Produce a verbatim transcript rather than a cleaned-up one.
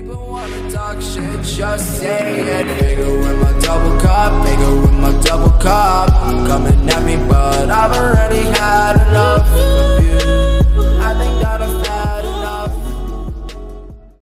People wanna talk shit, just say it. Bigger with my double cup, bigger with my double cup.